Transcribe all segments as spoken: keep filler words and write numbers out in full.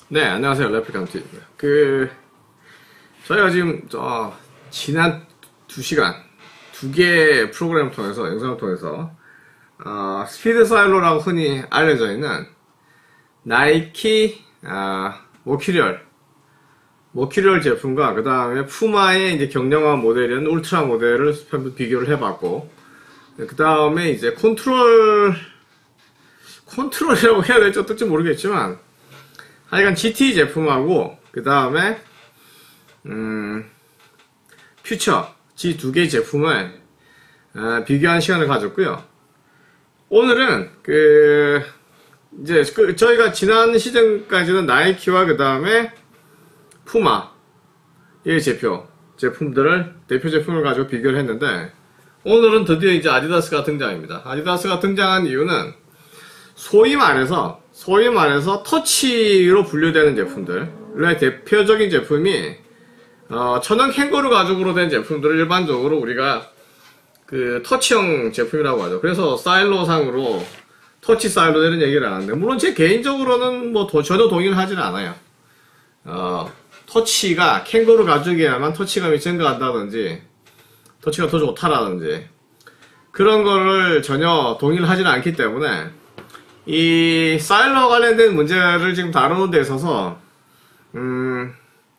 네, 안녕하세요. 레플리칸트입니다. 그, 저희가 지금, 저, 지난 두 시간, 두 개의 프로그램을 통해서, 영상을 통해서, 어, 스피드 사일로라고 흔히 알려져 있는 나이키, 아, 머큐리얼, 머큐리얼 제품과 그 다음에 푸마의 이제 경량화 모델인 울트라 모델을 비교를 해봤고, 그 다음에 이제 컨트롤, 컨트롤이라고 해야 될지 어떨지 모르겠지만, 하여간 지티 제품하고 그 다음에 음, 퓨처 지 두 개의 제품을 어, 비교한 시간을 가졌고요. 오늘은 그 이제 그 저희가 지난 시즌까지는 나이키와 그 다음에 푸마 의 제표 제품들을 대표 제품을 가지고 비교를 했는데, 오늘은 드디어 이제 아디다스가 등장합니다. 아디다스가 등장한 이유는 소위 말해서 소위 말해서 터치로 분류되는 제품들의 대표적인 제품이 어, 천연 캥거루 가죽으로 된 제품들을 일반적으로 우리가 그 터치형 제품이라고 하죠. 그래서 사일로상으로 터치 사일로 되는 얘기를 하는데, 물론 제 개인적으로는 뭐 도, 전혀 동의를 하지는 않아요. 어, 터치가 캥거루 가죽이야만 터치감이 증가한다든지 터치가 더 좋다라든지 그런 거를 전혀 동의를 하지는 않기 때문에 이 사일러와 관련된 문제를 지금 다루는 데 있어서 음,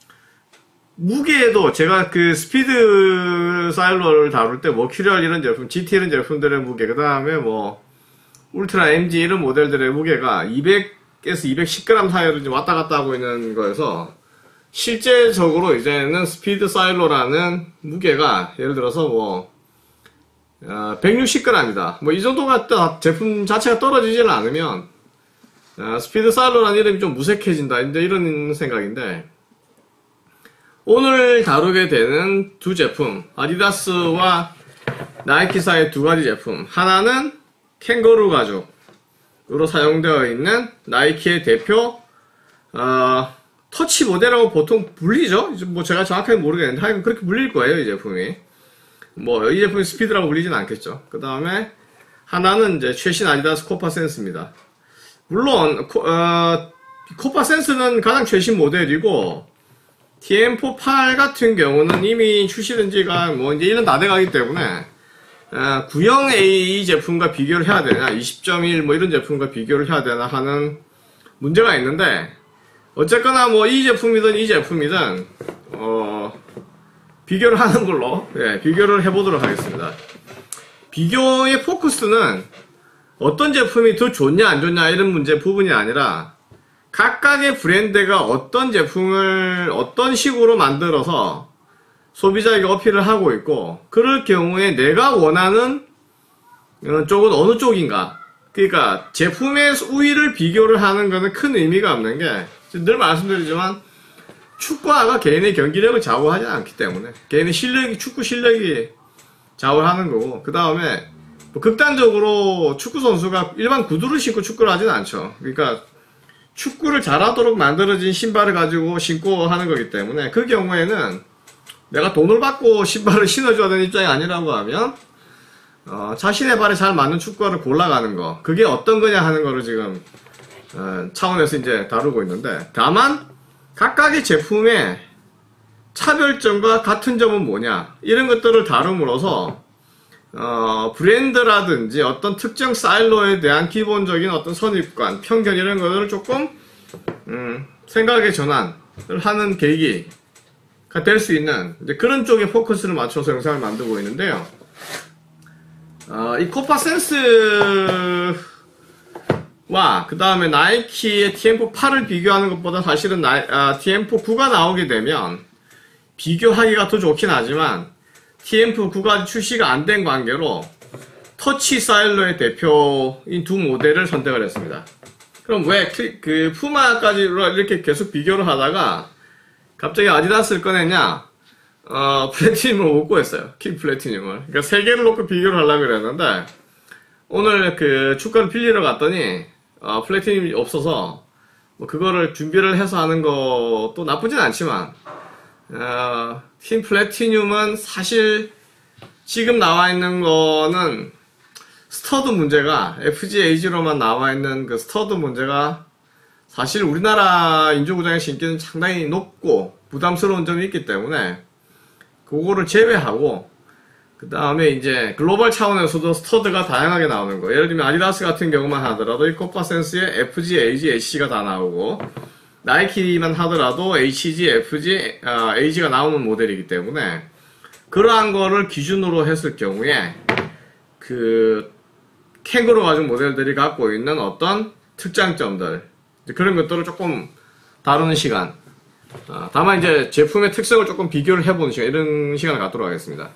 무게에도 제가 그 스피드 사일러를 다룰 때 머큐리얼 이런 제품, 지티 이런 제품들의 무게, 그 다음에 뭐 울트라 엠지 이런 모델들의 무게가 이백에서 이백십 그램 사이로 지금 왔다 갔다 하고 있는 거여서, 실제적으로 이제는 스피드 사일러라는 무게가 예를 들어서 뭐 어, 백육십 그램이다. 뭐 이 정도가 제품 자체가 떨어지지는 않으면 어, 스피드 사일로라는 이름이 좀 무색해진다. 이제 이런 생각인데, 오늘 다루게 되는 두 제품, 아디다스와 나이키사의 두 가지 제품, 하나는 캥거루 가죽으로 사용되어 있는 나이키의 대표 어, 터치 모델이라고 보통 불리죠. 뭐 제가 정확하게 모르겠는데 하여간 그렇게 불릴 거예요, 이 제품이. 뭐, 이 제품이 스피드라고 불리진 않겠죠. 그 다음에, 하나는 이제 최신 아디다스 코파 센스입니다. 물론, 코, 어, 코파 센스는 가장 최신 모델이고, 티엠 사 팔 같은 경우는 이미 출시된 지가 뭐 이제 일 년 다 돼가기 때문에, 어, 구형 에이 제품과 비교를 해야 되나, 이십 점 일 뭐 이런 제품과 비교를 해야 되나 하는 문제가 있는데, 어쨌거나 뭐 이 제품이든 이 제품이든, 어, 비교를 하는 걸로, 예, 비교를 해보도록 하겠습니다. 비교의 포커스는 어떤 제품이 더 좋냐 안 좋냐 이런 문제 부분이 아니라, 각각의 브랜드가 어떤 제품을 어떤 식으로 만들어서 소비자에게 어필을 하고 있고, 그럴 경우에 내가 원하는 쪽은 어느 쪽인가. 그러니까 제품의 우위를 비교를 하는 것은 큰 의미가 없는 게, 늘 말씀드리지만 축구화가 개인의 경기력을 좌우하지 않기 때문에, 개인의 실력이, 축구 실력이 좌우하는 거고, 그 다음에 뭐 극단적으로 축구 선수가 일반 구두를 신고 축구를 하진 않죠. 그러니까 축구를 잘하도록 만들어진 신발을 가지고 신고 하는 거기 때문에, 그 경우에는 내가 돈을 받고 신발을 신어줘야 되는 입장이 아니라고 하면 어, 자신의 발에 잘 맞는 축구화를 골라가는 거, 그게 어떤 거냐 하는 거를 지금 어, 차원에서 이제 다루고 있는데, 다만 각각의 제품의 차별점과 같은 점은 뭐냐, 이런 것들을 다룸으로써 어, 브랜드라든지 어떤 특정 사일로에 대한 기본적인 어떤 선입관, 편견 이런 것들을 조금 음, 생각의 전환을 하는 계기가 될 수 있는 이제 그런 쪽에 포커스를 맞춰서 영상을 만들고 있는데요. 어, 이 코파 센스 와, 그 다음에 나이키의 티엠 사 팔을 비교하는 것보다 사실은 나이, 아, 티엠 사 구가 나오게 되면 비교하기가 더 좋긴 하지만, 티엠 사 구가 출시가 안 된 관계로 터치 사일러의 대표인 두 모델을 선택을 했습니다. 그럼 왜 그 푸마까지 이렇게 계속 비교를 하다가 갑자기 아디다스를 꺼냈냐? 어, 플래티늄을 못 구했어요. 킥 플래티늄을. 그러니까 세 개를 놓고 비교를 하려고 그랬는데, 오늘 그 축구를 빌리러 갔더니 어, 플래티늄이 없어서 뭐 그거를 준비를 해서 하는 것도 나쁘진 않지만, 어, 팀 플래티늄은 사실 지금 나와 있는 거는 스터드 문제가 에프지에이지로만 나와 있는 그 스터드 문제가 사실 우리나라 인조구장의 신기는 상당히 높고 부담스러운 점이 있기 때문에 그거를 제외하고 그 다음에 이제 글로벌 차원에서도 스터드가 다양하게 나오는 거. 예를 들면 아디다스 같은 경우만 하더라도 이 코파센스에 에프지, 에이지, 에이씨가 다 나오고 나이키만 하더라도 에이치지, 에프지, 아, 에이지가 나오는 모델이기 때문에 그러한 거를 기준으로 했을 경우에 그 캥거루 가죽 모델들이 갖고 있는 어떤 특장점들 그런 것들을 조금 다루는 시간. 아, 다만 이제 제품의 특성을 조금 비교를 해보는 시간, 이런 시간을 갖도록 하겠습니다.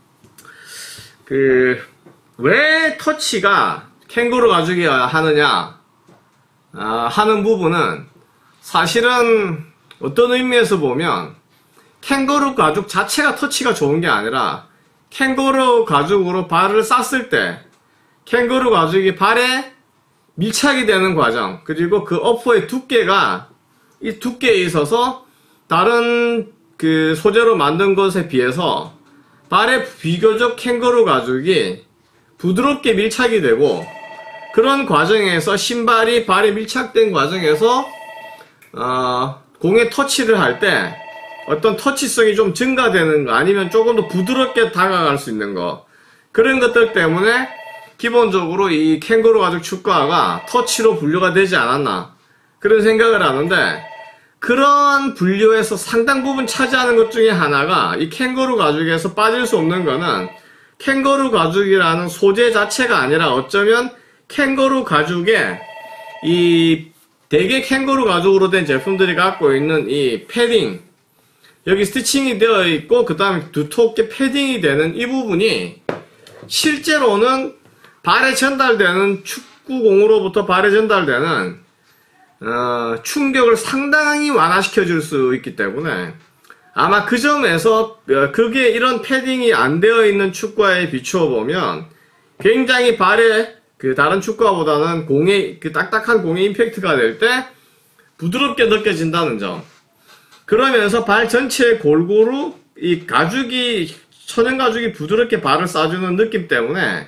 그, 왜 터치가 캥거루 가죽이 하느냐, 아, 하는 부분은 사실은 어떤 의미에서 보면 캥거루 가죽 자체가 터치가 좋은 게 아니라 캥거루 가죽으로 발을 쌌을 때 캥거루 가죽이 발에 밀착이 되는 과정, 그리고 그 어퍼의 두께가 이 두께에 있어서 다른 그 소재로 만든 것에 비해서 발에 비교적 캥거루 가죽이 부드럽게 밀착이 되고 그런 과정에서 신발이 발에 밀착된 과정에서 어, 공에 터치를 할 때 어떤 터치성이 좀 증가되는 거 아니면 조금 더 부드럽게 다가갈 수 있는 거 그런 것들 때문에 기본적으로 이 캥거루 가죽 축구화가 터치로 분류가 되지 않았나 그런 생각을 하는데 그런 분류에서 상당 부분 차지하는 것 중에 하나가 이 캥거루 가죽에서 빠질 수 없는 거는 캥거루 가죽이라는 소재 자체가 아니라 어쩌면 캥거루 가죽에 이 대개 캥거루 가죽으로 된 제품들이 갖고 있는 이 패딩 여기 스티칭이 되어 있고 그 다음에 두텁게 패딩이 되는 이 부분이 실제로는 발에 전달되는 축구공으로부터 발에 전달되는 어, 충격을 상당히 완화시켜 줄 수 있기 때문에 아마 그 점에서 어, 그게 이런 패딩이 안 되어 있는 축구화에 비추어 보면 굉장히 발에 그 다른 축구화보다는 공에 그 딱딱한 공에 임팩트가 될 때 부드럽게 느껴진다는 점. 그러면서 발 전체에 골고루 이 가죽이 천연 가죽이 부드럽게 발을 쏴주는 느낌 때문에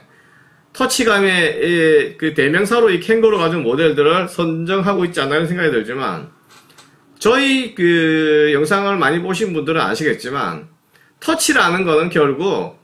터치감의 그 대명사로 이 캥거루 가죽 모델들을 선정하고 있지 않나 이런 생각이 들지만 저희 그 영상을 많이 보신 분들은 아시겠지만 터치라는 거는 결국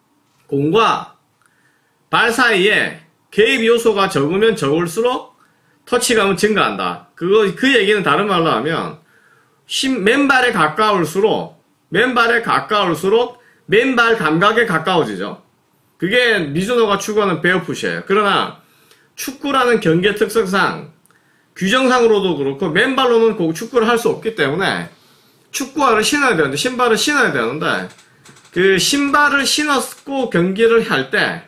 공과 발 사이에 개입 요소가 적으면 적을수록 터치감은 증가한다. 그거 그 얘기는 다른 말로 하면 신, 맨발에 가까울수록 맨발에 가까울수록 맨발 감각에 가까워지죠. 그게 미즈노가 추구하는 베어풋이에요. 그러나 축구라는 경기의 특성상 규정상으로도 그렇고 맨발로는 꼭 축구를 할 수 없기 때문에 축구화를 신어야 되는데 신발을 신어야 되는데 그 신발을 신었고 경기를 할 때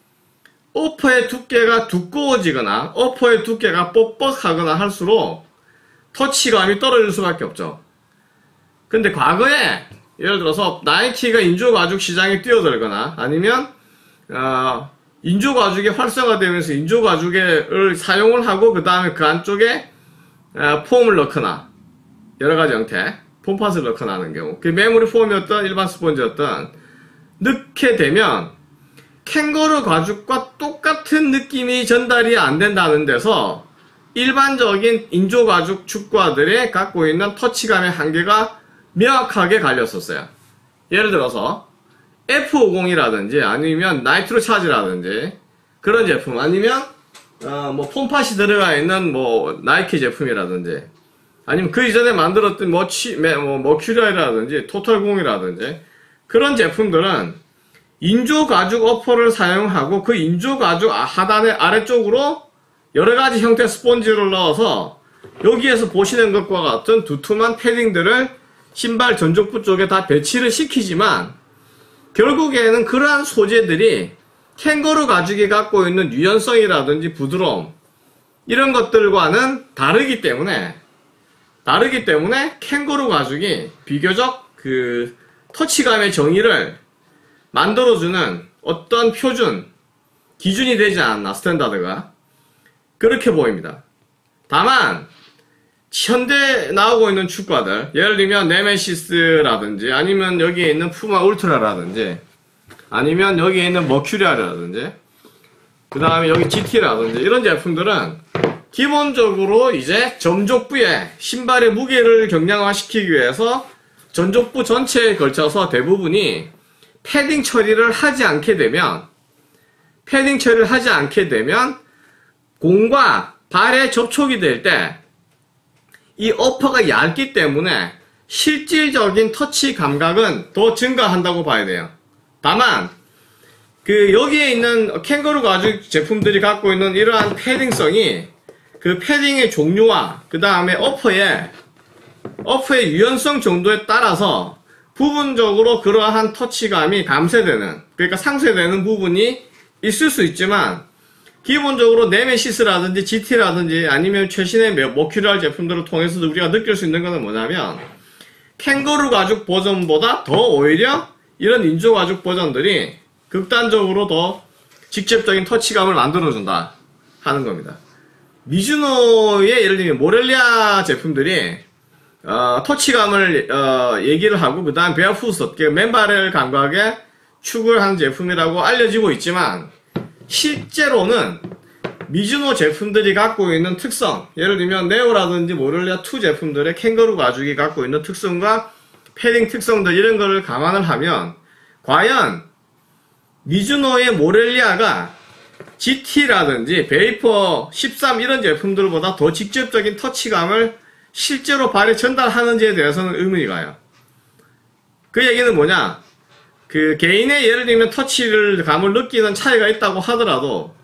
어퍼의 두께가 두꺼워지거나 어퍼의 두께가 뻑뻑하거나 할수록 터치감이 떨어질 수밖에 없죠. 근데 과거에 예를 들어서 나이키가 인조 가죽 시장에 뛰어들거나 아니면 어, 인조 가죽이 활성화되면서 인조 가죽을 사용을 하고 그 다음에 그 안쪽에 어, 폼을 넣거나 여러가지 형태 폼팟을 넣거나 하는 경우 그 메모리 폼이었던 일반 스펀지였던 넣게 되면 캥거루 가죽과 똑같은 느낌이 전달이 안 된다는 데서 일반적인 인조 가죽 축구화들이 갖고 있는 터치감의 한계가 명확하게 갈렸었어요. 예를 들어서 에프 오십이라든지 아니면 나이트로 차지라든지 그런 제품 아니면 어, 뭐 폼팟이 들어가 있는 뭐 나이키 제품이라든지 아니면 그 이전에 만들었던 머치, 뭐 머큐리라든지 토탈공이라든지 그런 제품들은 인조 가죽 어퍼를 사용하고 그 인조 가죽 하단의 아래쪽으로 여러가지 형태의 스펀지를 넣어서 여기에서 보시는 것과 같은 두툼한 패딩들을 신발 전족부 쪽에 다 배치를 시키지만 결국에는 그러한 소재들이 캥거루 가죽이 갖고 있는 유연성이라든지 부드러움 이런 것들과는 다르기 때문에 다르기 때문에 캥거루 가죽이 비교적 그 터치감의 정의를 만들어주는 어떤 표준 기준이 되지 않았나 스탠다드가 그렇게 보입니다. 다만 현재 나오고 있는 축구화들 예를 들면 네메시스라든지 아니면 여기에 있는 푸마 울트라라든지 아니면 여기에 있는 머큐리아라든지 그 다음에 여기 지티라든지 이런 제품들은 기본적으로 이제 전족부에 신발의 무게를 경량화시키기 위해서 전족부 전체에 걸쳐서 대부분이 패딩 처리를 하지 않게 되면 패딩 처리를 하지 않게 되면 공과 발에 접촉이 될 때 이 어퍼가 얇기 때문에 실질적인 터치 감각은 더 증가한다고 봐야 돼요. 다만 그 여기에 있는 캥거루 가죽 제품들이 갖고 있는 이러한 패딩성이 그 패딩의 종류와 그 다음에 어퍼의 어퍼의 유연성 정도에 따라서 부분적으로 그러한 터치감이 감쇄되는, 그러니까 상쇄되는 부분이 있을 수 있지만 기본적으로 네메시스라든지 지티라든지 아니면 최신의 머큐리얼 제품들을 통해서도 우리가 느낄 수 있는 것은 뭐냐면 캥거루 가죽 버전보다 더 오히려 이런 인조 가죽 버전들이 극단적으로 더 직접적인 터치감을 만들어준다 하는 겁니다. 미즈노의 예를 들면 모렐리아 제품들이 어, 터치감을 어, 얘기를 하고 그 다음 베어푸트, 맨발의 감각에 축을 한 제품이라고 알려지고 있지만 실제로는 미즈노 제품들이 갖고 있는 특성, 예를 들면 네오라든지 모렐리아 투 제품들의 캥거루 가죽이 갖고 있는 특성과 패딩 특성들 이런 거를 감안을 하면 과연 미즈노의 모렐리아가 지티라든지 베이퍼 십삼 이런 제품들보다 더 직접적인 터치감을 실제로 발에 전달하는지에 대해서는 의문이 가요. 그 얘기는 뭐냐? 그 개인의 예를 들면 터치를 감을 느끼는 차이가 있다고 하더라도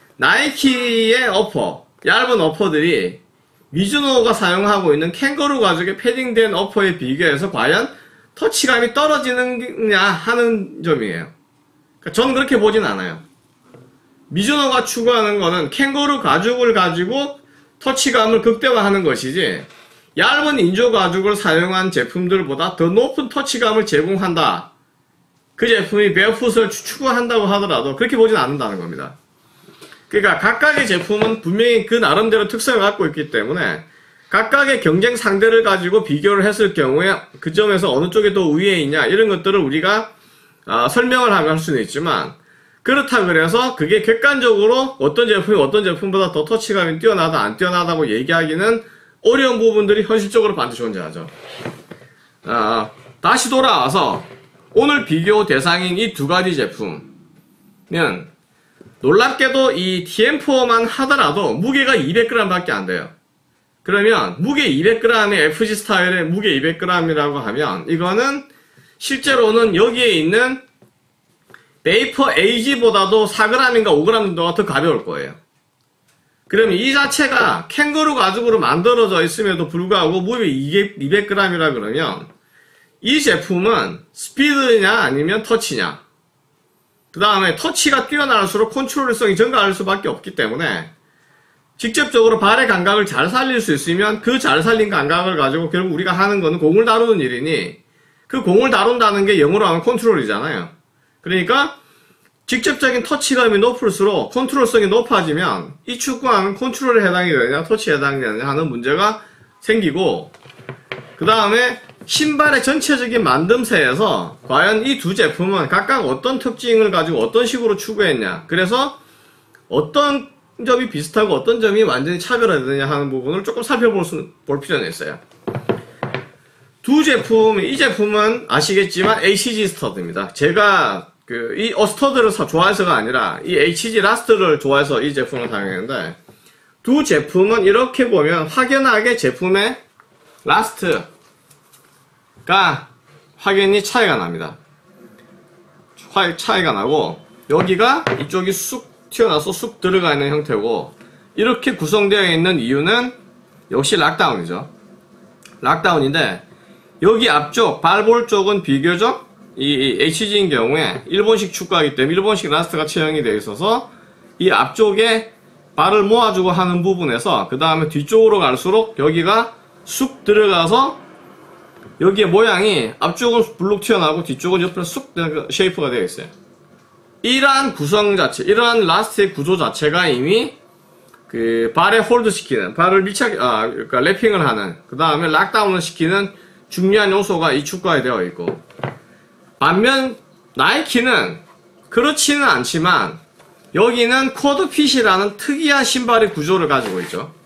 나이키의 어퍼, 얇은 어퍼들이 미즈노가 사용하고 있는 캥거루 가죽의 패딩된 어퍼에 비교해서 과연 터치감이 떨어지느냐 하는 점이에요. 그러니까 저는 그렇게 보진 않아요. 미즈노가 추구하는 거는 캥거루 가죽을 가지고 터치감을 극대화하는 것이지 얇은 인조 가죽을 사용한 제품들보다 더 높은 터치감을 제공한다. 그 제품이 베어풋을 추구한다고 하더라도 그렇게 보진 않는다는 겁니다. 그러니까 각각의 제품은 분명히 그 나름대로 특성을 갖고 있기 때문에 각각의 경쟁 상대를 가지고 비교를 했을 경우에 그 점에서 어느 쪽이 더 우위에 있냐 이런 것들을 우리가 어, 설명을 할 수는 있지만 그렇다 그래서 그게 객관적으로 어떤 제품이 어떤 제품보다 더 터치감이 뛰어나다 안 뛰어나다고 얘기하기는 어려운 부분들이 현실적으로 반드시 존재하죠. 아, 다시 돌아와서 오늘 비교 대상인 이 두 가지 제품은 놀랍게도 이 티엠 포만 하더라도 무게가 이백 그램 밖에 안 돼요. 그러면 무게 이백 그램의 에프지 스타일의 무게 이백 그램이라고 하면 이거는 실제로는 여기에 있는 베이퍼 에이지보다도 사 그램인가 오 그램 정도가 더 가벼울 거예요. 그러면 이 자체가 캥거루 가죽으로 만들어져 있음에도 불구하고 무게 이백 그램이라 그러면 이 제품은 스피드냐 아니면 터치냐, 그 다음에 터치가 뛰어날수록 컨트롤성이 증가할 수밖에 없기 때문에 직접적으로 발의 감각을 잘 살릴 수 있으면 그 잘 살린 감각을 가지고 결국 우리가 하는 거는 공을 다루는 일이니 그 공을 다룬다는 게 영어로 하면 컨트롤이잖아요. 그러니까 직접적인 터치감이 높을수록 컨트롤성이 높아지면 이 축구하면 컨트롤에 해당이 되느냐 터치에 해당이 되느냐 하는 문제가 생기고, 그 다음에 신발의 전체적인 만듦새에서 과연 이 두 제품은 각각 어떤 특징을 가지고 어떤 식으로 추구했냐, 그래서 어떤 점이 비슷하고 어떤 점이 완전히 차별화되느냐 하는 부분을 조금 살펴볼 수, 볼 필요는 있어요. 두 제품, 이 제품은 아시겠지만 에이치지 스터드입니다. 제가 그 이 어스터드를 좋아해서가 아니라 이 에이치지 라스트를 좋아해서 이 제품을 사용했는데, 두 제품은 이렇게 보면 확연하게 제품의 라스트가 확연히 차이가 납니다. 차이가 나고 여기가 이쪽이 쑥 튀어나와서 쑥 들어가 있는 형태고, 이렇게 구성되어 있는 이유는 역시 락다운이죠. 락다운인데 여기 앞쪽 발볼 쪽은 비교적 이 에이치지인 경우에 일본식 축구하기 때문에 일본식 라스트가 채용이 되어 있어서 이 앞쪽에 발을 모아주고 하는 부분에서 그 다음에 뒤쪽으로 갈수록 여기가 쑥 들어가서 여기에 모양이 앞쪽은 블룩 튀어나오고 뒤쪽은 옆으로 쑥 쉐이프가 되어 있어요. 이러한 구성 자체, 이러한 라스트의 구조 자체가 이미 그 발에 홀드 시키는, 발을 밀착, 아, 그러니까 랩핑을 하는, 그 다음에 락다운을 시키는 중요한 요소가 이 축구화에 되어 있고, 반면 나이키는 그렇지는 않지만 여기는 코드핏이라는 특이한 신발의 구조를 가지고 있죠.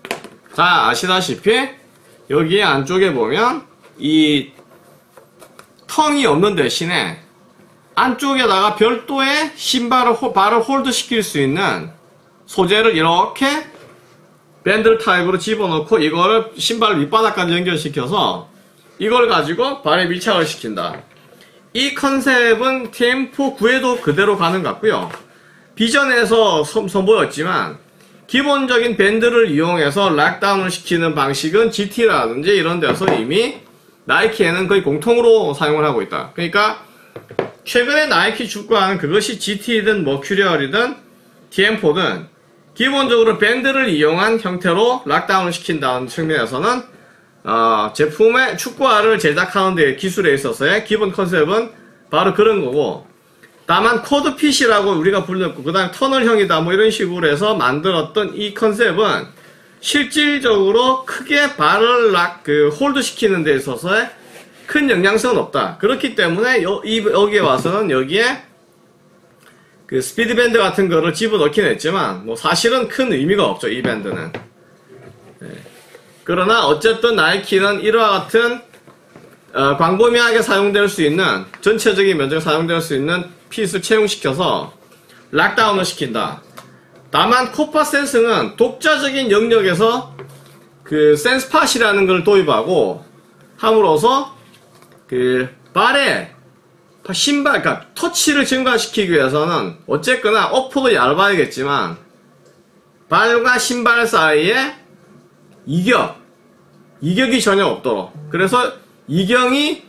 자, 아시다시피 여기 안쪽에 보면 이 텅이 없는 대신에 안쪽에다가 별도의 신발을 호, 발을 홀드 시킬 수 있는 소재를 이렇게 밴들 타입으로 집어넣고 이거를 신발 밑바닥까지 연결시켜서 이걸 가지고 발에 밀착을 시킨다. 이 컨셉은 티엠포 구에도 그대로 가는 것 같고요. 비전에서 선보였지만 기본적인 밴드를 이용해서 락다운을 시키는 방식은 지티라든지 이런 데서 이미 나이키에는 거의 공통으로 사용을 하고 있다. 그러니까 최근에 나이키 축구화는 그것이 지티든 머큐리얼이든 티엠포든 기본적으로 밴드를 이용한 형태로 락다운을 시킨다는 측면에서는 어, 제품의 축구화를 제작하는 데 기술에 있어서의 기본 컨셉은 바로 그런 거고, 다만 코드핏이라고 우리가 불렀고 그 다음에 터널형이다 뭐 이런 식으로 해서 만들었던 이 컨셉은 실질적으로 크게 발을 락, 그 홀드 시키는 데 있어서의 큰 영향성은 없다. 그렇기 때문에 여, 이, 여기에 와서는 여기에 그 스피드 밴드 같은 거를 집어넣긴 했지만 뭐 사실은 큰 의미가 없죠, 이 밴드는. 네. 그러나 어쨌든 나이키는 이와 같은 어, 광범위하게 사용될 수 있는, 전체적인 면적에 사용될 수 있는 핏을 채용시켜서 락다운을 시킨다. 다만 코파 센스는 독자적인 영역에서 그 센스팟이라는 걸 도입하고 함으로써 그 발에 신발, 그러니까 터치를 증가시키기 위해서는 어쨌거나 어퍼도 얇아야겠지만 발과 신발 사이에 이격, 이격이 전혀 없도록, 그래서 이경이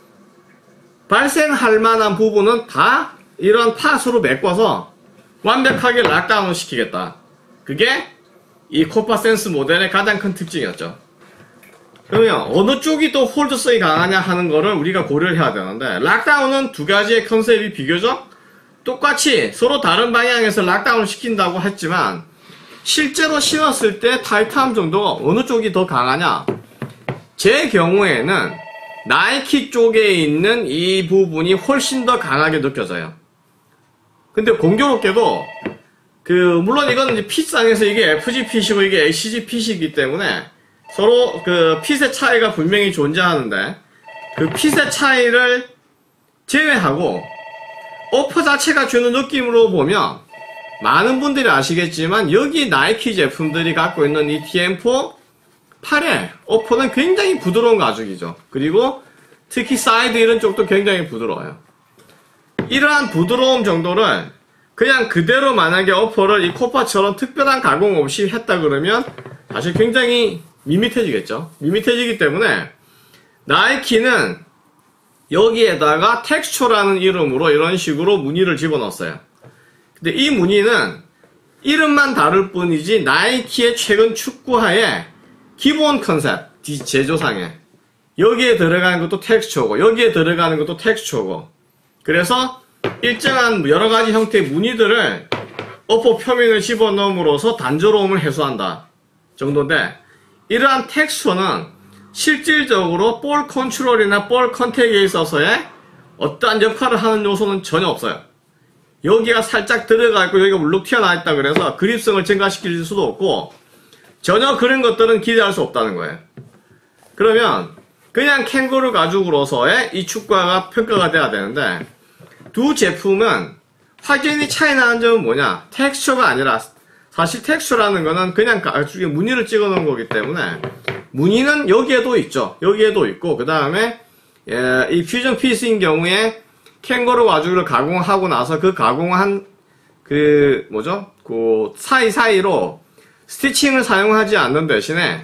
발생할 만한 부분은 다 이런 팟으로 메꿔서 완벽하게 락다운을 시키겠다. 그게 이 코파 센스 모델의 가장 큰 특징이었죠. 그러면 어느 쪽이 또 홀드성이 강하냐 하는 거를 우리가 고려를 해야 되는데, 락다운은 두 가지의 컨셉이 비교적 똑같이 서로 다른 방향에서 락다운을 시킨다고 했지만 실제로 신었을 때 타이트함 정도가 어느 쪽이 더 강하냐? 제 경우에는 나이키 쪽에 있는 이 부분이 훨씬 더 강하게 느껴져요. 근데 공교롭게도 그 물론 이건 이제 핏상에서 이게 에프지 핏이고 이게 에이씨지 핏이기 때문에 서로 그 핏의 차이가 분명히 존재하는데, 그 핏의 차이를 제외하고 어퍼 자체가 주는 느낌으로 보면 많은 분들이 아시겠지만 여기 나이키 제품들이 갖고 있는 이 티엠포 팔의 어퍼는 굉장히 부드러운 가죽이죠. 그리고 특히 사이드 이런 쪽도 굉장히 부드러워요. 이러한 부드러움 정도를 그냥 그대로 만약에 어퍼를 이 코파처럼 특별한 가공 없이 했다 그러면 사실 굉장히 밋밋해지겠죠. 밋밋해지기 때문에 나이키는 여기에다가 텍스처라는 이름으로 이런 식으로 무늬를 집어넣었어요. 근데 이 무늬는 이름만 다를 뿐이지 나이키의 최근 축구화의 기본 컨셉, 제조상에 여기에 들어가는 것도 텍스처고 여기에 들어가는 것도 텍스처고, 그래서 일정한 여러가지 형태의 무늬들을 어퍼 표면을 집어넣음으로써 단조로움을 해소한다 정도인데, 이러한 텍스처는 실질적으로 볼 컨트롤이나 볼 컨택에 있어서의 어떠한 역할을 하는 요소는 전혀 없어요. 여기가 살짝 들어가 있고 여기가 울룩 튀어나와 있다 그래서 그립성을 증가시킬 수도 없고 전혀 그런 것들은 기대할 수 없다는 거예요. 그러면 그냥 캥거루 가죽으로서의 이 축구화가 평가가 돼야 되는데, 두 제품은 확연히 차이 나는 점은 뭐냐? 텍스처가 아니라, 사실 텍스처라는 거는 그냥 가죽에 무늬를 찍어 놓은 거기 때문에 무늬는 여기에도 있죠. 여기에도 있고, 그 다음에 이 퓨전 피스인 경우에 캥거루 가죽을 가공하고 나서 그 가공한 그 뭐죠? 그 사이사이로 스티칭을 사용하지 않는 대신에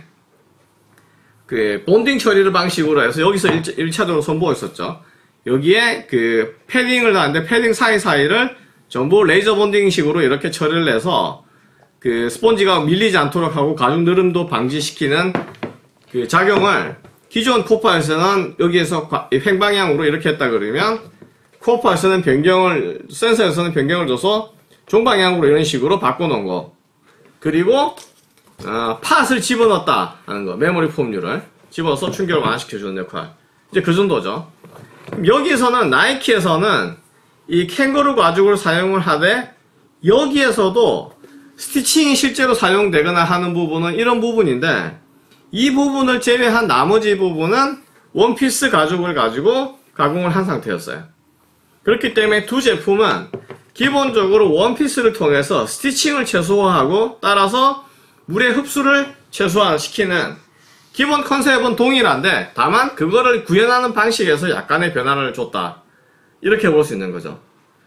그 본딩 처리를 방식으로 해서 여기서 일 차적으로 선보였었죠. 여기에 그 패딩을 하는데 패딩 사이사이를 전부 레이저 본딩식으로 이렇게 처리를 해서 그 스펀지가 밀리지 않도록 하고 가죽 느름도 방지시키는 그 작용을 기존 코파에서는 여기에서 횡방향으로 이렇게 했다 그러면 코파에서는 변경을, 센서에서는 변경을 줘서 종방향으로 이런 식으로 바꿔놓은 거. 그리고 어, 팟을 집어넣었다 하는 거, 메모리 폼류를 집어서 충격을 완화시켜주는 역할. 이제 그 정도죠. 여기에서는 나이키에서는 이 캥거루 가죽을 사용을 하되 여기에서도 스티칭이 실제로 사용되거나 하는 부분은 이런 부분인데, 이 부분을 제외한 나머지 부분은 원피스 가죽을 가지고 가공을 한 상태였어요. 그렇기 때문에 두 제품은 기본적으로 원피스를 통해서 스티칭을 최소화하고 따라서 물의 흡수를 최소화시키는 기본 컨셉은 동일한데, 다만 그거를 구현하는 방식에서 약간의 변화를 줬다, 이렇게 볼 수 있는 거죠.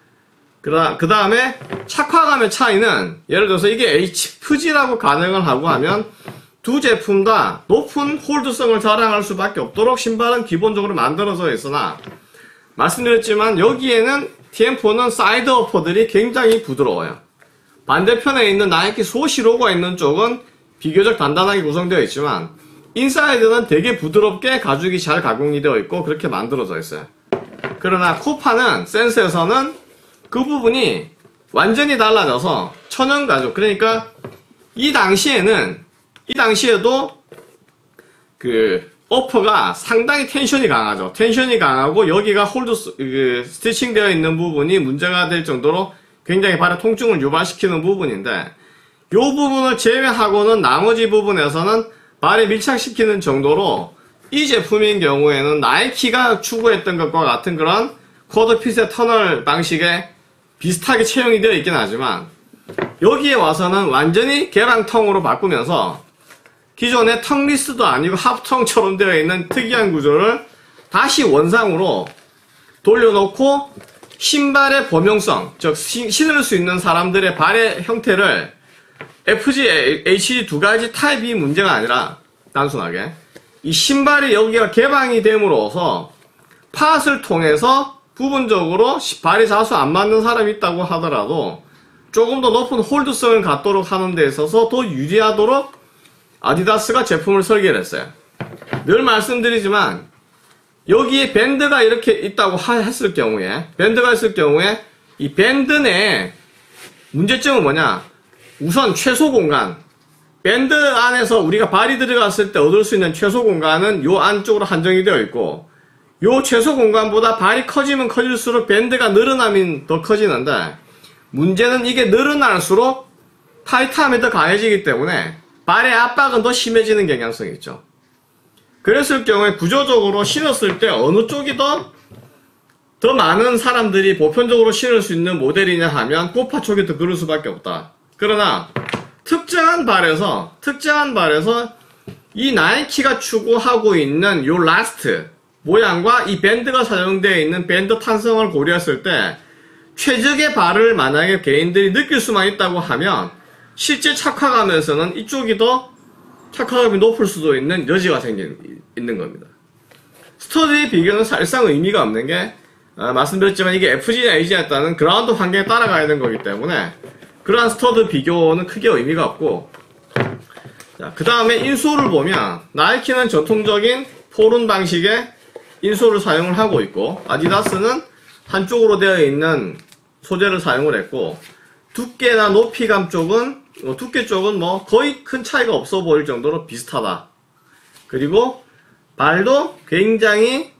그 다음에 착화감의 차이는, 예를 들어서 이게 에이치에프지라고 가정을 하고 하면 두 제품 다 높은 홀드성을 자랑할 수밖에 없도록 신발은 기본적으로 만들어져 있으나, 말씀드렸지만 여기에는 티엠포는 사이드 어퍼들이 굉장히 부드러워요. 반대편에 있는 나이키 소시 로고가 있는 쪽은 비교적 단단하게 구성되어 있지만, 인사이드는 되게 부드럽게 가죽이 잘 가공이 되어 있고 그렇게 만들어져 있어요. 그러나 코파는 센스에서는 그 부분이 완전히 달라져서 천연 가죽, 그러니까 이 당시에는 이 당시에도 그 어퍼가 상당히 텐션이 강하죠. 텐션이 강하고 여기가 홀드 그 스티칭 되어 있는 부분이 문제가 될 정도로 굉장히 발의 통증을 유발시키는 부분인데, 이 부분을 제외하고는 나머지 부분에서는 발에 밀착시키는 정도로 이 제품인 경우에는 나이키가 추구했던 것과 같은 그런 쿼드핏의 터널 방식에 비슷하게 채용이 되어 있긴 하지만, 여기에 와서는 완전히 개방텅으로 바꾸면서 기존의 텅 리스도 아니고 합텅처럼 되어 있는 특이한 구조를 다시 원상으로 돌려놓고 신발의 범용성, 즉 신을 수 있는 사람들의 발의 형태를 에프지, 에이치지 두 가지 타입이 문제가 아니라 단순하게 이 신발이 여기가 개방이 됨으로써 팟을 통해서 부분적으로 발이 자수 안 맞는 사람이 있다고 하더라도 조금 더 높은 홀드성을 갖도록 하는 데 있어서 더 유리하도록 아디다스가 제품을 설계를 했어요. 늘 말씀드리지만 여기에 밴드가 이렇게 있다고 했을 경우에 밴드가 있을 경우에 이 밴드 내에 문제점은 뭐냐? 우선 최소 공간, 밴드 안에서 우리가 발이 들어갔을 때 얻을 수 있는 최소 공간은 요 안쪽으로 한정이 되어 있고, 요 최소 공간보다 발이 커지면 커질수록 밴드가 늘어나면 더 커지는데, 문제는 이게 늘어날수록 타이트함이 더 강해지기 때문에 발의 압박은 더 심해지는 경향성이 있죠. 그랬을 경우에 구조적으로 신었을 때 어느 쪽이 더, 더 많은 사람들이 보편적으로 신을 수 있는 모델이냐 하면 코파 쪽이 더 그럴 수밖에 없다. 그러나 특정한 발에서 특정한 발에서 이 나이키가 추구하고 있는 요 라스트 모양과 이 밴드가 사용되어 있는 밴드 탄성을 고려했을 때 최적의 발을 만약에 개인들이 느낄 수만 있다고 하면 실제 착화감에서는 이쪽이 더 착화감이 높을 수도 있는 여지가 생기는 있는 겁니다. 스터드의 비교는 사실상 의미가 없는 게, 어, 말씀드렸지만 이게 에프지나 에이지에 따른 그라운드 환경에 따라가야 되는 거기 때문에 그러한 스터드 비교는 크게 의미가 없고, 자, 그 다음에 인솔을 보면 나이키는 전통적인 포른 방식의 인솔을 사용을 하고 있고, 아디다스는 한쪽으로 되어 있는 소재를 사용을 했고, 두께나 높이감 쪽은 어, 두께 쪽은 뭐 거의 큰 차이가 없어 보일 정도로 비슷하다. 그리고 발도 굉장히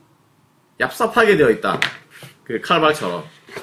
얍삽하게 되어 있다. 그 칼발처럼.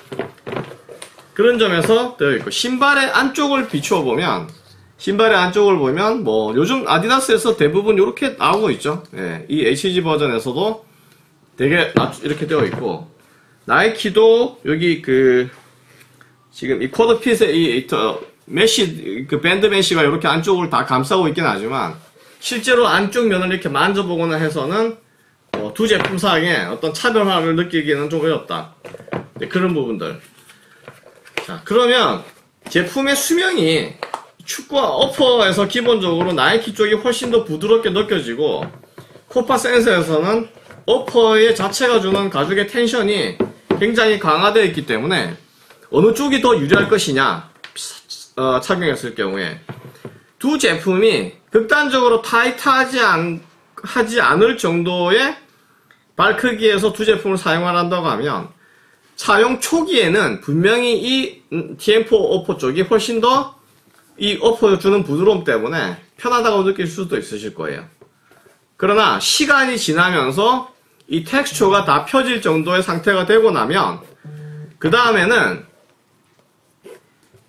그런 점에서 되어 있고, 신발의 안쪽을 비추어 보면 신발의 안쪽을 보면 뭐 요즘 아디다스에서 대부분 이렇게 나오고 있죠. 예, 이 에이치지 버전에서도 되게 이렇게 되어 있고, 나이키도 여기 그 지금 이 쿼드핏의 이 메쉬 그 밴드 메쉬가 이렇게 안쪽을 다 감싸고 있긴 하지만 실제로 안쪽 면을 이렇게 만져보거나 해서는 어, 두 제품 사이에 어떤 차별화를 느끼기는 좀 어렵다. 네, 그런 부분들. 자, 그러면 제품의 수명이 축구와 어퍼에서 기본적으로 나이키 쪽이 훨씬 더 부드럽게 느껴지고, 코파 센서에서는 어퍼의 자체가 주는 가죽의 텐션이 굉장히 강화되어 있기 때문에 어느 쪽이 더 유리할 것이냐, 어, 착용했을 경우에 두 제품이 극단적으로 타이트하지 않, 하지 않을 정도의 발 크기에서 두 제품을 사용을 한다고 하면 사용 초기에는 분명히 이 티엠포 어퍼 쪽이 훨씬 더 이 어퍼 주는 부드러움 때문에 편하다고 느낄 수도 있으실 거예요. 그러나 시간이 지나면서 이 텍스처가 다 펴질 정도의 상태가 되고 나면 그 다음에는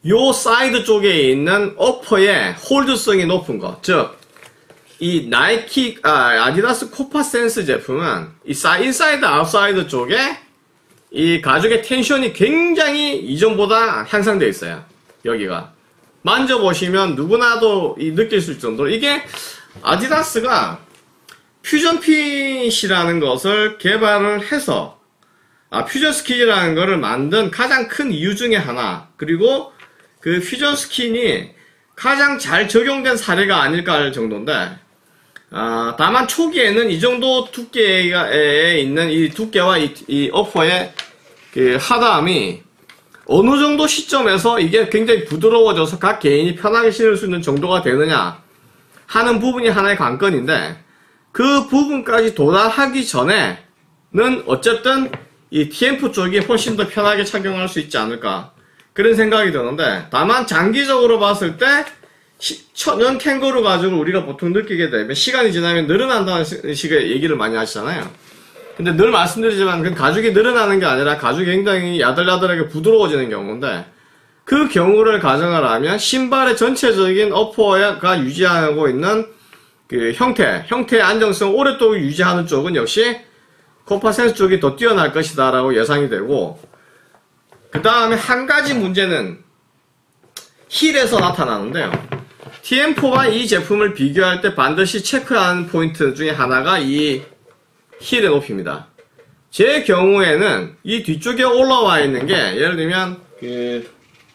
요 사이드 쪽에 있는 어퍼의 홀드성이 높은 거, 즉 이 나이키, 아, 아디다스 코파센스 제품은 이 사, 인사이드 아웃사이드 쪽에 이 가죽의 텐션이 굉장히 이전보다 향상되어 있어요. 여기가 만져보시면 누구나도 이 느낄 수 있을 정도로, 이게 아디다스가 퓨전 핏이라는 것을 개발을 해서, 아, 퓨전 스킨이라는 것을 만든 가장 큰 이유 중에 하나, 그리고 그 퓨전 스킨이 가장 잘 적용된 사례가 아닐까 할 정도인데, 아, 다만 초기에는 이 정도 두께에 있는 이 두께와 이, 이 어퍼의 그 하다함이 어느 정도 시점에서 이게 굉장히 부드러워져서 각 개인이 편하게 신을 수 있는 정도가 되느냐 하는 부분이 하나의 관건인데, 그 부분까지 도달하기 전에는 어쨌든 이 티엠프 쪽이 훨씬 더 편하게 착용할 수 있지 않을까, 그런 생각이 드는데, 다만 장기적으로 봤을 때 시, 천연 캥거루 가죽을 우리가 보통 느끼게 되면 시간이 지나면 늘어난다는 식의 얘기를 많이 하시잖아요. 근데 늘 말씀드리지만 그 가죽이 늘어나는 게 아니라 가죽이 굉장히 야들야들하게 부드러워지는 경우인데, 그 경우를 가정을 하면 신발의 전체적인 어퍼가 유지하고 있는 그 형태, 형태의 안정성을 오랫동안 유지하는 쪽은 역시 코파센스 쪽이 더 뛰어날 것이다 라고 예상이 되고, 그 다음에 한 가지 문제는 힐에서 나타나는데요. 티엠포와 이 제품을 비교할 때 반드시 체크하는 포인트 중에 하나가 이 힐의 높이입니다. 제 경우에는 이 뒤쪽에 올라와 있는 게, 예를 들면 그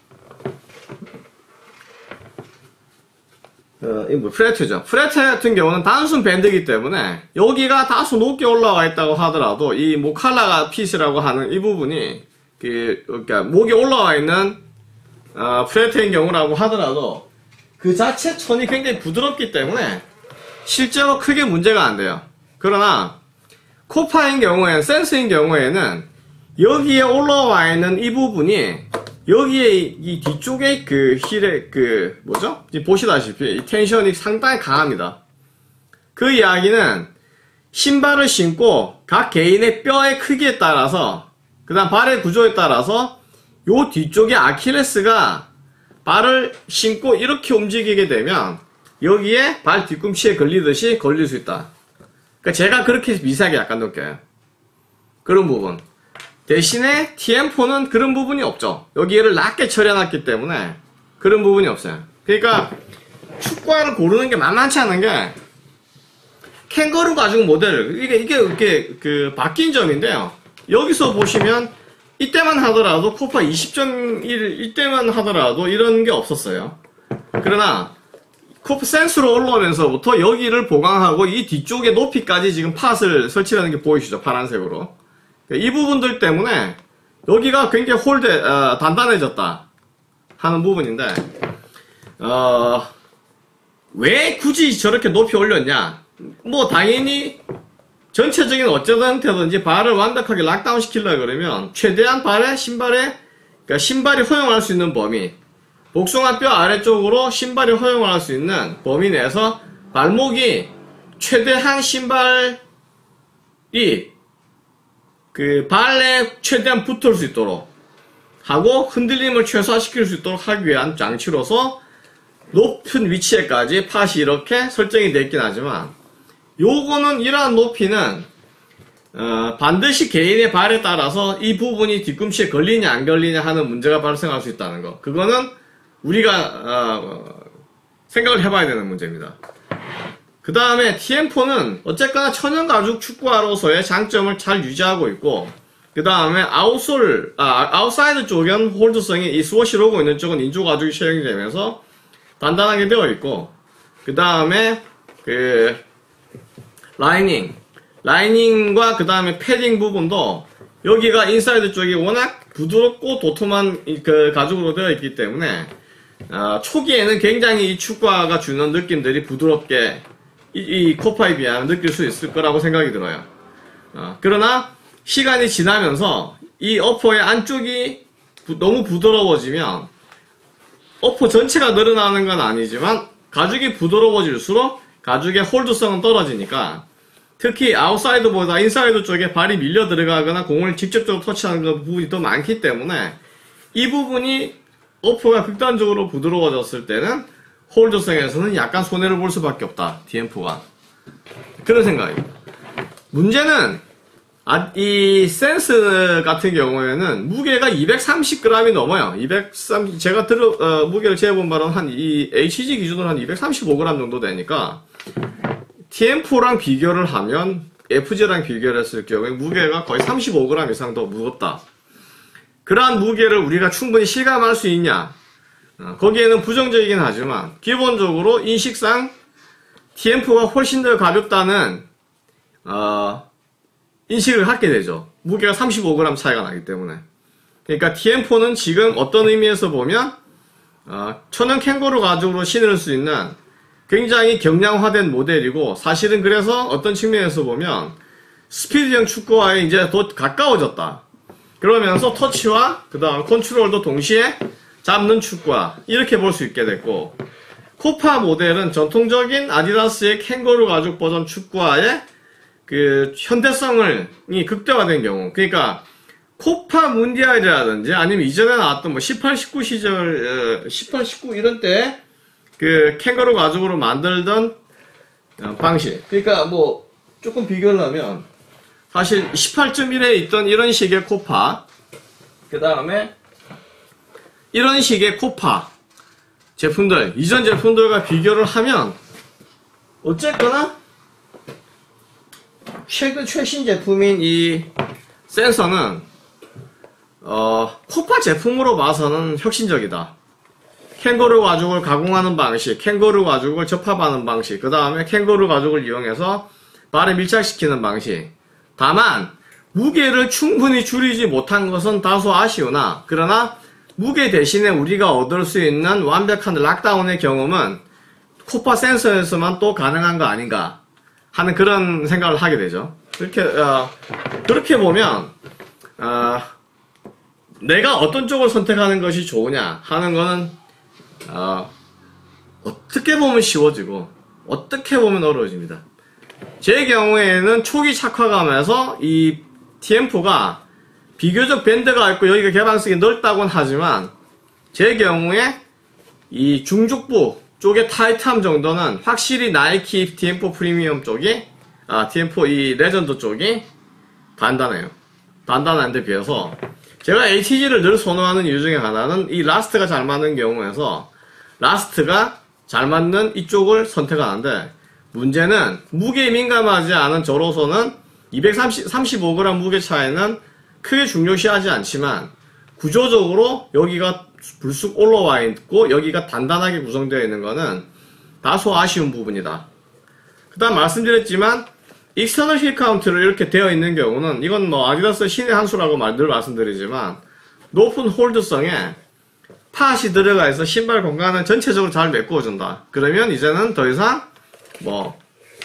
어, 이 뭐 프레트죠. 프레트 같은 경우는 단순 밴드이기 때문에 여기가 다소 높게 올라와 있다고 하더라도 이 모칼라 핏이라고 하는 이 부분이 그, 그러니까 목에 올라와 있는 어, 프레트인 경우라고 하더라도 그 자체 천이 굉장히 부드럽기 때문에 실제로 크게 문제가 안 돼요. 그러나 코파인 경우에는, 센스인 경우에는 여기에 올라와 있는 이 부분이 여기에 이 뒤쪽에 그 힐의 그 뭐죠? 지금 보시다시피 이 텐션이 상당히 강합니다. 그 이야기는 신발을 신고 각 개인의 뼈의 크기에 따라서, 그 다음 발의 구조에 따라서 요 뒤쪽에 아킬레스가 발을 신고 이렇게 움직이게 되면 여기에 발 뒤꿈치에 걸리듯이 걸릴 수 있다. 그러니까 제가 그렇게 미세하게 약간 느껴요. 그런 부분. 대신에 티엠포는 그런 부분이 없죠. 여기를 낮게 처리해놨기 때문에 그런 부분이 없어요. 그러니까 축구화를 고르는 게 만만치 않은 게, 캥거루 가죽 모델, 이게 이게 이렇게 그 바뀐 점인데요. 여기서 보시면 이때만 하더라도 코파 이십 점 일 이때만 하더라도 이런 게 없었어요. 그러나 코파 센스로 올라오면서부터 여기를 보강하고 이 뒤쪽에 높이까지 지금 팟을 설치하는 게 보이시죠? 파란색으로. 이 부분들 때문에 여기가 굉장히 홀대, 어, 단단해졌다 하는 부분인데, 어, 왜 굳이 저렇게 높이 올렸냐? 뭐 당연히 전체적인 어쩌든 형태든지 발을 완벽하게 락다운 시키려고 그러면 최대한 발에 신발에, 그러니까 신발이 허용할 수 있는 범위, 복숭아뼈 아래쪽으로 신발이 허용을 할 수 있는 범위 내에서 발목이 최대한 신발이 그 발에 최대한 붙을 수 있도록 하고 흔들림을 최소화시킬 수 있도록 하기 위한 장치로서 높은 위치에까지 팟이 이렇게 설정이 되어 있긴 하지만, 요거는 이러한 높이는 어, 반드시 개인의 발에 따라서 이 부분이 뒤꿈치에 걸리냐 안 걸리냐 하는 문제가 발생할 수 있다는 거, 그거는 우리가 어, 생각을 해봐야 되는 문제입니다. 그 다음에 티엠포는 어쨌거나 천연가죽 축구화로서의 장점을 잘 유지하고 있고, 그 다음에 아웃솔, 아, 아웃사이드 쪽은 홀드성이 이 스워시 로고 있는 쪽은 인조가죽이 사용이 되면서 단단하게 되어 있고, 그 다음에 그 라이닝, 라이닝과 그 다음에 패딩 부분도 여기가 인사이드 쪽이 워낙 부드럽고 도톰한 그 가죽으로 되어 있기 때문에 어, 초기에는 굉장히 이 축구화가 주는 느낌들이 부드럽게 이, 이 코파에 비하면 느낄 수 있을 거라고 생각이 들어요. 어, 그러나 시간이 지나면서 이 어퍼의 안쪽이 부, 너무 부드러워지면, 어퍼 전체가 늘어나는 건 아니지만 가죽이 부드러워질수록 가죽의 홀드성은 떨어지니까, 특히 아웃사이드보다 인사이드 쪽에 발이 밀려 들어가거나 공을 직접적으로 터치하는 부분이 더 많기 때문에 이 부분이 어퍼가 극단적으로 부드러워졌을 때는 홀드성에서는 약간 손해를 볼 수밖에 없다. 디엠프가. 그런 생각입니다. 문제는 아, 이 센스 같은 경우에는 무게가 이백삼십 그램이 넘어요. 이백삼십, 제가 들어, 어, 무게를 재본 바로는 한, 이, 에이치지 기준으로 한 이백삼십오 그램 정도 되니까, 티엠포랑 비교를 하면, 에프지랑 비교를 했을 경우에 무게가 거의 삼십오 그램 이상 더 무겁다. 그러한 무게를 우리가 충분히 실감할 수 있냐? 어, 거기에는 부정적이긴 하지만, 기본적으로 인식상 티엠포가 훨씬 더 가볍다는, 어, 인식을 갖게 되죠. 무게가 삼십오 그램 차이가 나기 때문에. 그러니까 티엠포는 지금 어떤 의미에서 보면 어, 천연 캥거루 가죽으로 신을 수 있는 굉장히 경량화된 모델이고, 사실은 그래서 어떤 측면에서 보면 스피드형 축구와에 이제 더 가까워졌다. 그러면서 터치와 그 다음 컨트롤도 동시에 잡는 축구화, 이렇게 볼 수 있게 됐고, 코파 모델은 전통적인 아디다스의 캥거루 가죽 버전 축구화에 그 현대성을 이 극대화된 경우, 그러니까 코파 문디알이라든지 아니면 이전에 나왔던 뭐 십팔, 십구 시절, 십팔, 십구 이런 때 그 캥거루 가죽으로 만들던 방식, 그러니까 뭐 조금 비교를 하면 사실 십팔 점 일에 있던 이런 식의 코파, 그 다음에 이런 식의 코파 제품들, 이전 제품들과 비교를 하면 어쨌거나 최근 최신 제품인 이 센서는 어, 코파 제품으로 봐서는 혁신적이다. 캥거루 가죽을 가공하는 방식, 캥거루 가죽을 접합하는 방식, 그 다음에 캥거루 가죽을 이용해서 발에 밀착시키는 방식. 다만 무게를 충분히 줄이지 못한 것은 다소 아쉬우나, 그러나 무게 대신에 우리가 얻을 수 있는 완벽한 락다운의 경험은 코파 센서에서만 또 가능한 거 아닌가 하는 그런 생각을 하게 되죠. 그렇게 어, 그렇게 보면 어, 내가 어떤 쪽을 선택하는 것이 좋으냐 하는 거는 어, 어떻게 보면 쉬워지고 어떻게 보면 어려워집니다. 제 경우에는 초기 착화감에서 이 티엠포가 비교적 밴드가 있고 여기가 개방성이 넓다고는 하지만, 제 경우에 이 중족부 쪽의 타이트함 정도는 확실히 나이키 티엠포 프리미엄 쪽이, 아, 티엠포 이 레전드 쪽이 단단해요. 단단한 데 비해서 제가 에이치지를 늘 선호하는 이유 중에 하나는 이 라스트가 잘 맞는 경우에서 라스트가 잘 맞는 이쪽을 선택하는데, 문제는 무게에 민감하지 않은 저로서는 이백삼십오 그램 무게 차이는 크게 중요시하지 않지만 구조적으로 여기가 불쑥 올라와 있고 여기가 단단하게 구성되어 있는 것은 다소 아쉬운 부분이다. 그 다음 말씀드렸지만 익스터널 힐 카운트로 이렇게 되어 있는 경우는, 이건 뭐 아디다스 신의 한 수라고 늘 말씀드리지만, 높은 홀드성에 팟이 들어가 있어 신발 공간을 전체적으로 잘 메꾸어준다. 그러면 이제는 더 이상 뭐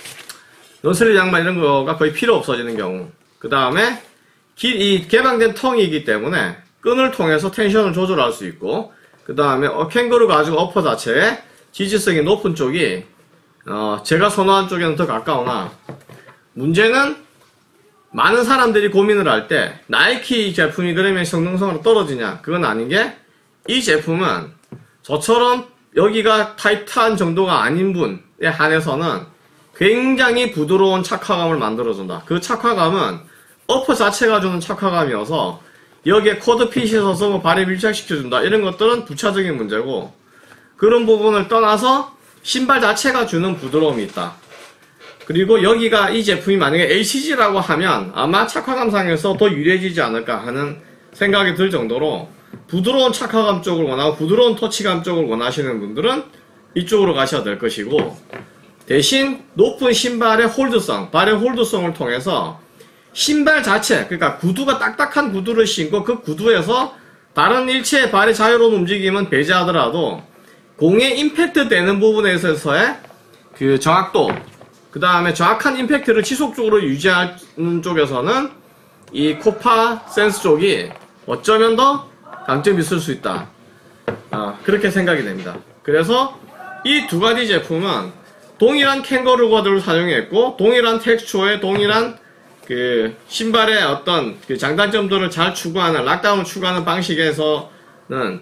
런슬립 양말 이런 거가 거의 필요 없어지는 경우, 그 다음에 이 개방된 텅이기 때문에 끈을 통해서 텐션을 조절할 수 있고, 그 다음에 어, 캥거루 가죽 어퍼 자체에 지지성이 높은 쪽이 어, 제가 선호한 쪽에는 더 가까우나, 문제는 많은 사람들이 고민을 할 때 나이키 제품이 그러면 성능성으로 떨어지냐, 그건 아닌 게, 이 제품은 저처럼 여기가 타이트한 정도가 아닌 분에 한해서는 굉장히 부드러운 착화감을 만들어준다. 그 착화감은 어퍼 자체가 주는 착화감이어서 여기에 코드핏이 있어서 뭐 발에 밀착시켜준다, 이런 것들은 부차적인 문제고, 그런 부분을 떠나서 신발 자체가 주는 부드러움이 있다. 그리고 여기가 이 제품이 만약에 에이치지라고 하면 아마 착화감상에서 더 유리해지지 않을까 하는 생각이 들 정도로, 부드러운 착화감 쪽을 원하고 부드러운 터치감 쪽을 원하시는 분들은 이쪽으로 가셔야 될 것이고, 대신 높은 신발의 홀드성, 발의 홀드성을 통해서 신발 자체, 그러니까 구두가 딱딱한 구두를 신고 그 구두에서 다른 일체의 발의 자유로운 움직임은 배제하더라도 공에 임팩트 되는 부분에 있어서의 그 정확도, 그 다음에 정확한 임팩트를 지속적으로 유지하는 쪽에서는 이 코파 센스 쪽이 어쩌면 더 강점이 있을 수 있다. 아, 그렇게 생각이 됩니다. 그래서 이 두 가지 제품은 동일한 캥거루 가죽을 사용했고, 동일한 텍스처에 동일한 그 신발의 어떤 그 장단점들을 잘 추구하는, 락다운을 추구하는 방식에서는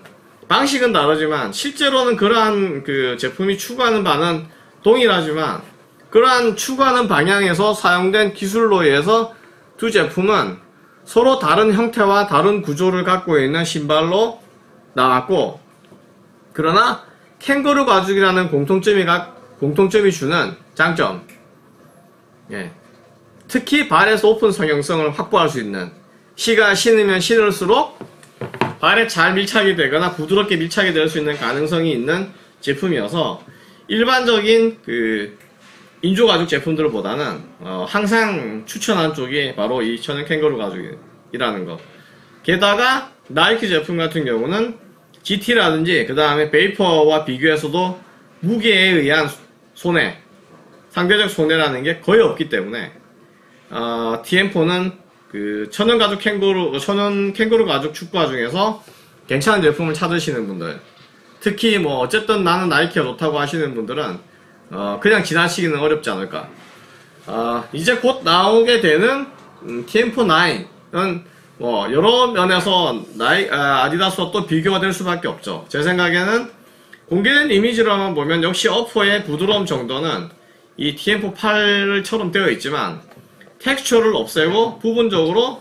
방식은 다르지만 실제로는 그러한 그 제품이 추구하는 바는 동일하지만 그러한 추구하는 방향에서 사용된 기술로 인해서 두 제품은 서로 다른 형태와 다른 구조를 갖고 있는 신발로 나왔고, 그러나 캥거루 가죽이라는 공통점이, 가, 공통점이 주는 장점, 예. 특히 발에서 오픈 성형성을 확보할 수 있는, 시가 신으면 신을수록 발에 잘 밀착이 되거나 부드럽게 밀착이 될 수 있는 가능성이 있는 제품이어서 일반적인 그 인조 가죽 제품들보다는 어 항상 추천한 쪽이 바로 이 천연 캥거루 가죽이라는 거. 게다가 나이키 제품 같은 경우는 지티라든지 그 다음에 베이퍼와 비교해서도 무게에 의한 손해, 상대적 손해라는 게 거의 없기 때문에 어 티엠포는 그 천연 가죽 캥거루, 천연 캥거루 가죽 축구화 중에서 괜찮은 제품을 찾으시는 분들, 특히 뭐 어쨌든 나는 나이키가 좋다고 하시는 분들은 어 그냥 지나치기는 어렵지 않을까. 어 이제 곧 나오게 되는 음, 티엠포 나인은 뭐 여러 면에서 나이 아, 아디다스와 또 비교가 될 수밖에 없죠. 제 생각에는 공개된 이미지로만 보면 역시 어퍼의 부드러움 정도는 이 티엠포 팔처럼 되어 있지만 텍스처를 없애고 부분적으로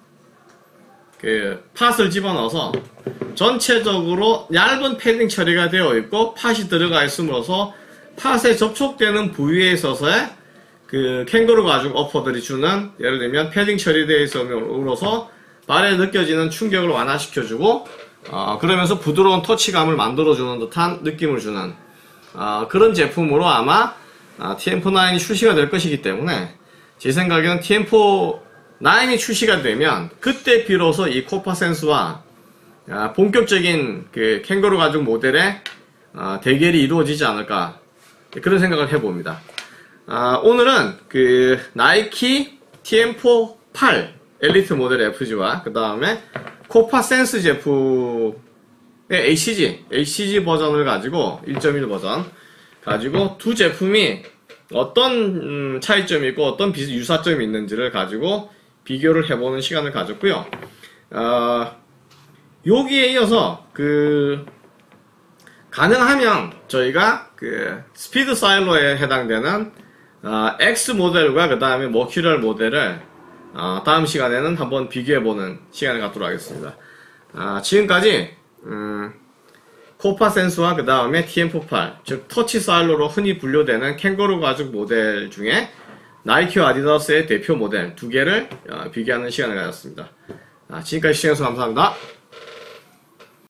그 팟을 집어넣어서 전체적으로 얇은 패딩 처리가 되어 있고 팟이 들어가 있음으로써 팟에 접촉되는 부위에 있어서의 그 캥거루 가죽 어퍼들이 주는, 예를 들면 패딩 처리되어 있음으로써 발에 느껴지는 충격을 완화시켜주고 어, 그러면서 부드러운 터치감을 만들어주는 듯한 느낌을 주는 어, 그런 제품으로 아마 어, 티엠포 나인이 출시가 될 것이기 때문에 제 생각에는 티엠포 나인이 출시가 되면 그때 비로소 이 코파 센스와 어, 본격적인 그 캥거루 가죽 모델의 어, 대결이 이루어지지 않을까, 그런 생각을 해봅니다. 아, 오늘은 그 나이키 티엠포 팔 엘리트 모델 에프지와 그 다음에 코파 센스 제품의 에이씨지, 에이씨지 버전을 가지고 일 점 일 버전 가지고 두 제품이 어떤 음, 차이점이 있고 어떤 비슷 유사점이 있는지를 가지고 비교를 해보는 시간을 가졌고요. 어, 여기에 이어서 그 가능하면 저희가 그 스피드 사일러에 해당되는 어, X 모델과 그 다음에 머큐럴 모델을 어, 다음 시간에는 한번 비교해보는 시간을 갖도록 하겠습니다. 어, 지금까지 음, 코파 센스와 그 다음에 티엠포 팔, 즉 터치 사일러로 흔히 분류되는 캥거루 가죽 모델 중에 나이키와 아디다스의 대표 모델 두 개를 어, 비교하는 시간을 가졌습니다. 아, 지금까지 시청해주셔서 감사합니다.